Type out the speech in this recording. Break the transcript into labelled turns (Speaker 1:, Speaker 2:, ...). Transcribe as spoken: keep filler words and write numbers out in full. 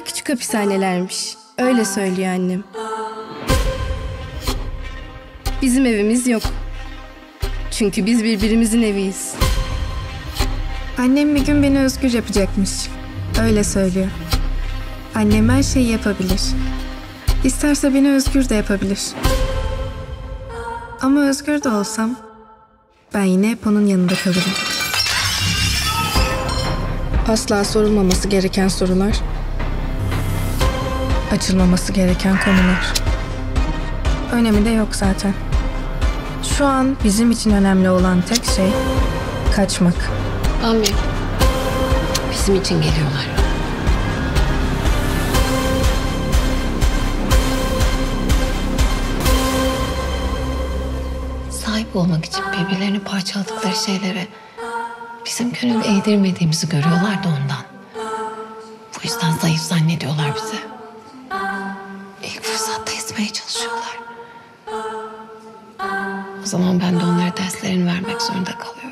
Speaker 1: küçük hapishanelermiş. Öyle söylüyor annem. Bizim evimiz yok. Çünkü biz birbirimizin eviyiz.
Speaker 2: Annem bir gün beni özgür yapacakmış. Öyle söylüyor. Annem her şeyi yapabilir. İsterse beni özgür de yapabilir. Ama özgür de olsam ben yine hep onun yanında kalırım.
Speaker 1: Asla sorulmaması gereken sorular. Açılmaması gereken konular.
Speaker 2: Önemi de yok zaten. Şu an bizim için önemli olan tek şey kaçmak.
Speaker 3: Anne, bizim için geliyorlar. Sahip olmak için birbirlerini parçaladıkları şeylere bizim gönül eğdirmediğimizi görüyorlar da ondan. Bu yüzden zayıf zannediyorlar bizi. İlk fırsatta ezmeye çalışıyorlar. O zaman ben de onlara derslerini vermek zorunda kalıyorum.